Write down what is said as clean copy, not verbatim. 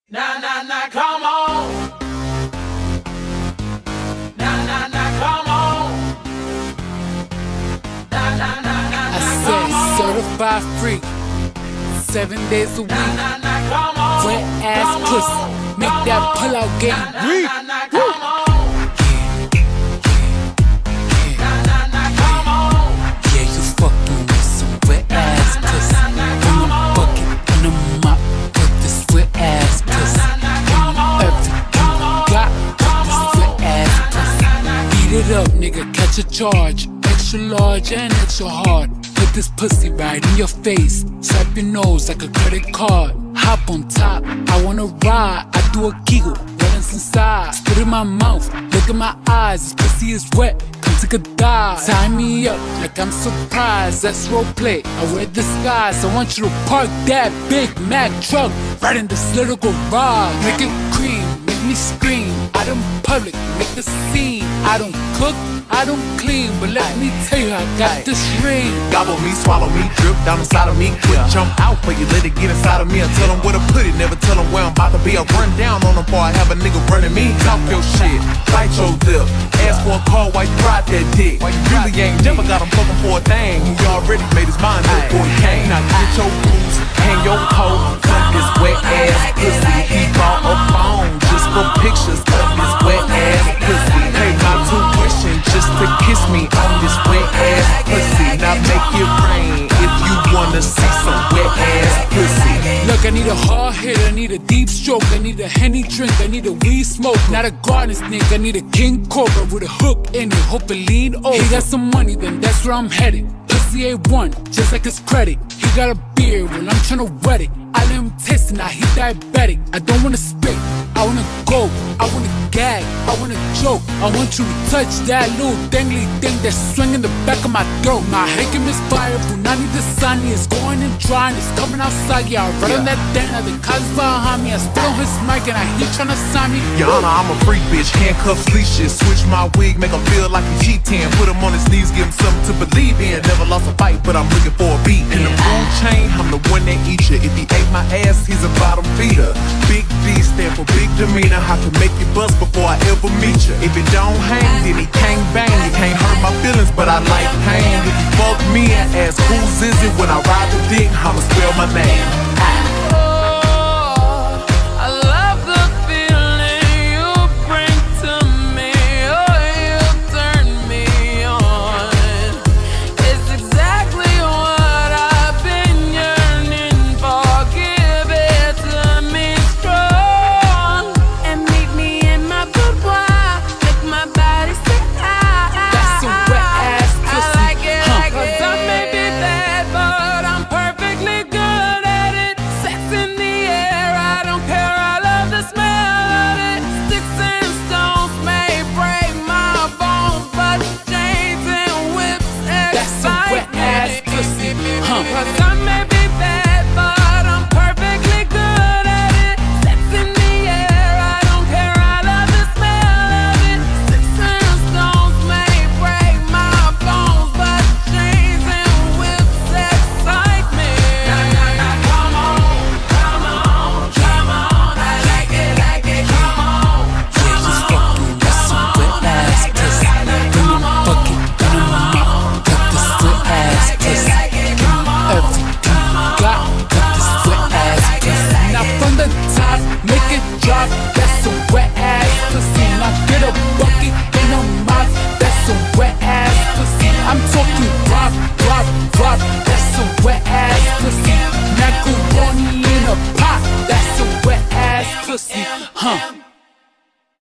Come on. Come on. I said certified freak, 7 days a week. Wet ass pussy, make that pull out game weak. Yeah, you fucking with some wet ass pussy. Bring a bucket and a mop with this wet ass pussy. Everything you got with this wet ass pussy. Beat it up, nigga, catch a charge. Extra large and extra hard. Put this pussy right in your face. Swipe your nose like a credit card. Hop on top, I wanna ride. I do a giggle, what's inside? Spit in my mouth, look in my eyes. This pussy is wet, come take a dive. Tie me up like I'm surprised. That's roleplay, I wear disguise. I want you to park that Big Mac truck right in this little garage. Make it cream, make me scream. Out in public, make a scene. I don't cook, I don't clean, but let me tell you, I got this ring. Gobble me, swallow me, drip down inside of me. Quick jump out for you, let it get inside of me. I tell them where to put it, never tell them where I'm about to be. I'll run down on them before I have a nigga running me. Talk your shit, bite your lip. Ask for a call while you ride that dick. Really ain't never got him fucking for a thing. He already made his mind up before he came. Now get your boots, hang your coat, cut this wet ass pussy. He bought a phone just for pictures of this wet ass pussy. Pay my tuition just to kiss me on this wet ass pussy. Now make it rain if you wanna see some wet ass pussy. Look, I need a hard hit, I need a deep stroke, I need a Henny drink, I need a weed smoke. Not a garden snake, I need a king cobra with a hook in it, hope it lean over. He got some money, then that's where I'm headed. Pussy A1, just like his credit. He got a beard, well I'm tryna wet it. I let him taste it, now he diabetic. I don't wanna spit, I wanna go, I wanna gag, I wanna joke. I want you to touch that little dangly thing that's swinging the back of my throat. My hacking is fire, Punani the sunny is going and drying, it's coming outside. Yeah, I run on that dana, the cuz behind me. I spit on his mic and I hear tryna sign me. Your Honor, I'm a freak bitch, handcuffs, leashes. Switch my wig, make him feel like a G10. Put him on his knees, give him something to believe in. Never lost a fight, but I'm looking for a beat. In the food chain, I'm the one that eat you. If he ate my ass, he's a bottom feeder. Big D stand for big demeanor. I can make you bust before I ever meet you. If it don't hang, then he can't bang. You can't hurt my feelings, but I like pain. If you fuck me and ask whose is it when I ride the dick, I'ma spell my name. That's a wet ass pussy. Now get a bucket in her mouth. That's a wet ass pussy. I'm talking drop, drop, drop. That's a wet ass pussy. Macaroni in a pot. That's a wet ass pussy.